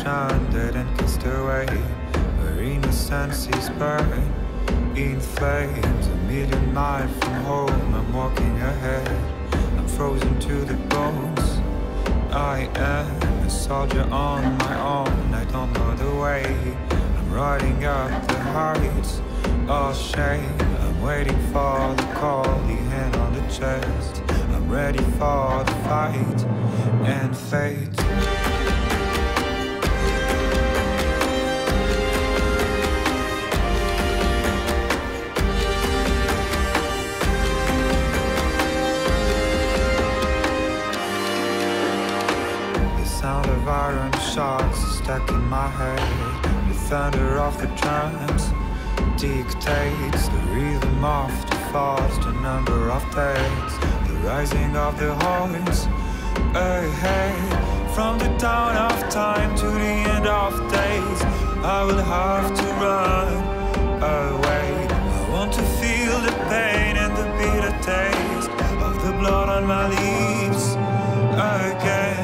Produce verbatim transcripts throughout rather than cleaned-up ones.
stranded and kissed away, where innocence is burned in flames. A million miles from home, I'm walking ahead, I'm frozen to the bones. I am a soldier on my own, I don't know the way. I'm riding up the heights, all shame. I'm waiting for the call, the hand on the chest. I'm ready for the fight and fate. Sound of iron shots stuck in my head. The thunder of the drums dictates the rhythm of the thoughts, the number of days, the rising of the horns ahead. From the dawn of time to the end of days, I will have to run away. I want to feel the pain and the bitter taste of the blood on my lips again.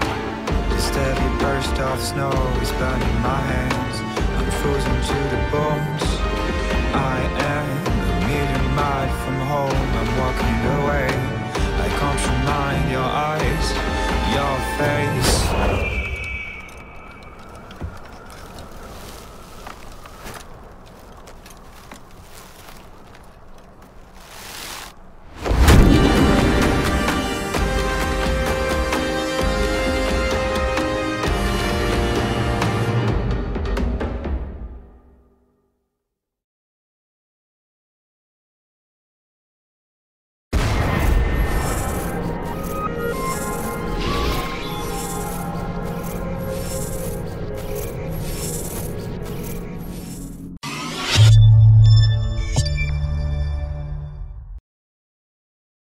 Steady burst of snow is burning my hands. I'm frozen to the bone.